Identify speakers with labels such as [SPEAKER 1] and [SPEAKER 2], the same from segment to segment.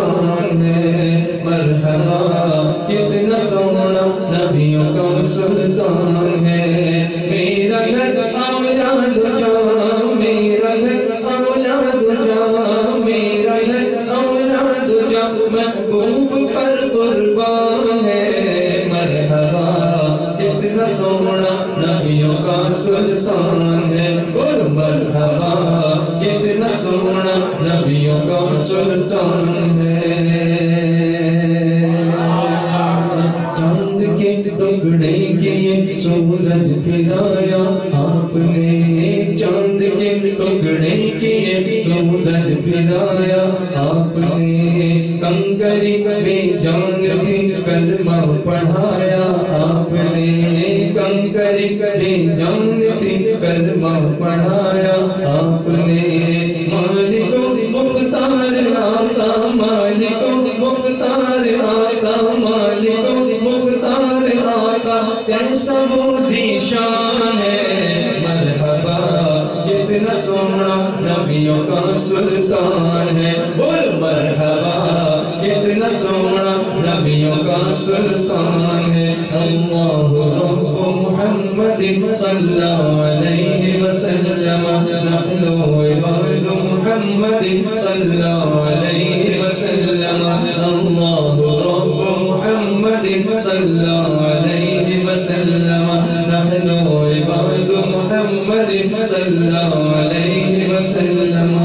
[SPEAKER 1] سلطان ہے مرحبا کتنا سونا نبیوں کا سلطان ہے میرا گھر اولاد جاں میرا گھر اولاد جاں میرا گھر اولاد جاں محبوب پر قربان ہے مرحبا کتنا سونا نبیوں کا سلطان ہے بولو مرحبا کتنا سونا نبیوں کا سلطان ہے چاند کے ٹکڑے کیے سورج پھرایا آپ نے چاند کے ٹکڑے کیے سورج پھرایا آپ نے کنکری بے جان تھی کلمہ پڑھایا آپ نے کنکری بے جان تھی کلمہ پڑھایا آپ نے مالک مختار آقا مالک مختار آقا مالک مختار آقا کیسا وہ ذیشان ہے مرحبا کتنا سونا نبیوں کا سلطان ہے بول مرحبا کتنا سونا نبیوں کا سلطان ہے اللہ رب محمد صلی اللہ علیہ وسلم نحن عباد محمد صلی اللہ علیہ وسلم اللہ رب محمد صلی اللہ علیہ وسلم نحن عباد محمد صلی اللہ علیہ وسلم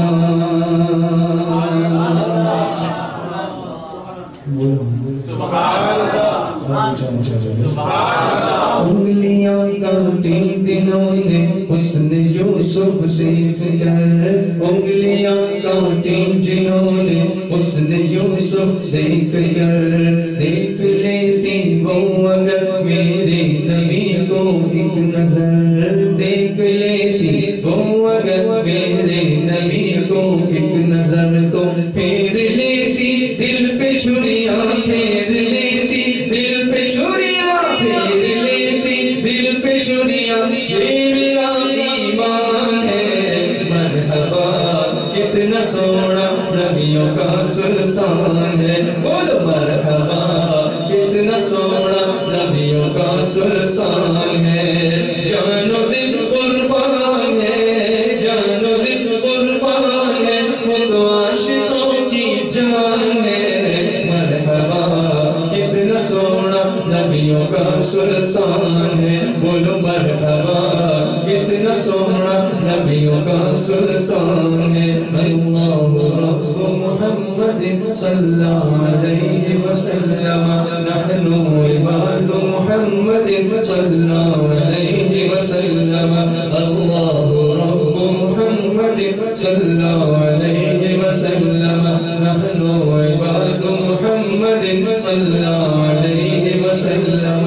[SPEAKER 1] انگلیاں کاٹی دنوں نے حسن یوسف دیکھ کر انگلیاں کاٹی جنہوں نے حسن یوسف دیکھ کر دیکھ لیتی وہ اگر میرے نبی کو ایک نظر دیکھ لیتی وہ اگر میرے نبی کو ایک نظر تو پھیر لیتی دل پہ چھریاں پھیر لیتی دل پہ چھریاں پھیر لیتی دل پہ چھریاں یہ میرا ایمان ہے مرحبا کتنا سونا نبیوں کا سلطان ہے بولو مرحبا کتنا سونا نبیوں کا سلطان ہے جانو دل قربان ہے جانو دل قربان ہے وہ تو عاشقوں کی جان ہے مرحبا کتنا سونا نبیوں کا سلطان ہے بولو مرحبا کتنا سونا نبیوں کا سلطان ہے اللہ رب محمد صلی اللہ علیہ وسلم نحن عباد محمد صلی اللہ علیہ وسلم اللہ رب محمد صلی اللہ علیہ وسلم نحن عباد محمد صلی اللہ علیہ وسلم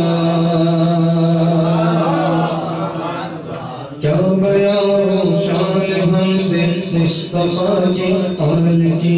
[SPEAKER 1] کیا بیان ہو شان ہم سے مصطفیٰ کی آل کی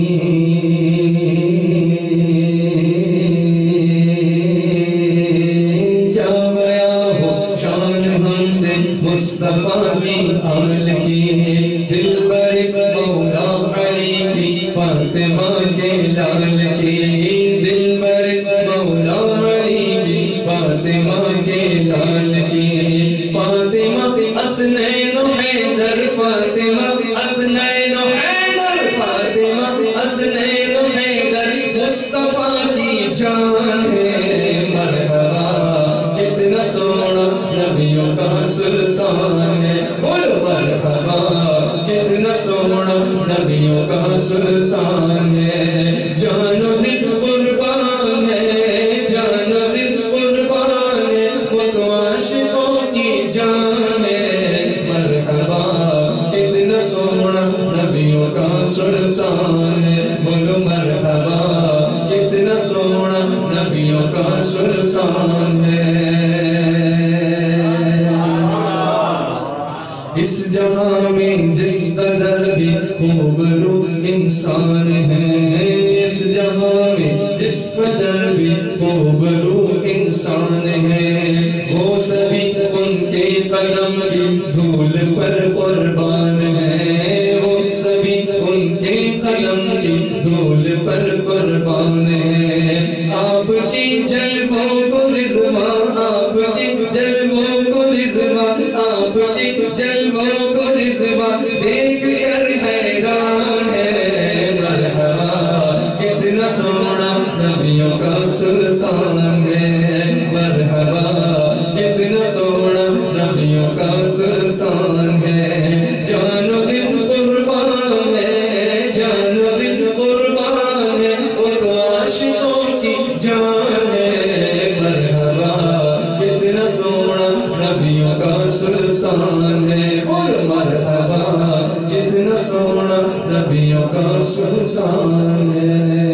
[SPEAKER 1] کیا بیان ہو شان ہم سے مصطفیٰ کی آل کی دل بر مولا علی کی فاطمہ کے لال کی دل بر مولا علی کی فاطمہ کے لال کی فاطمہ حسنین و حیدر فاطمہ حسنین و حیدر فاطمہ حسنین و حیدر مصطفیٰ کی جان ہے مرحبا کتنا سونا نبیوں کا سلطان ہے بولو مرحبا کتنا سونا نبیوں کا سلطان ہے جانو دل قربان ہے جانو دل قربان ہے وہ تو عاشقوں کی جان ہے مرحبا کتنا سونا نبیوں کا سلطان ہے بولو مرحبا کتنا سونا نبیوں کا سلطان ہے اس جہاں میں جس قدر بھی خوب رو انسان ہے اس جہاں میں جس قدر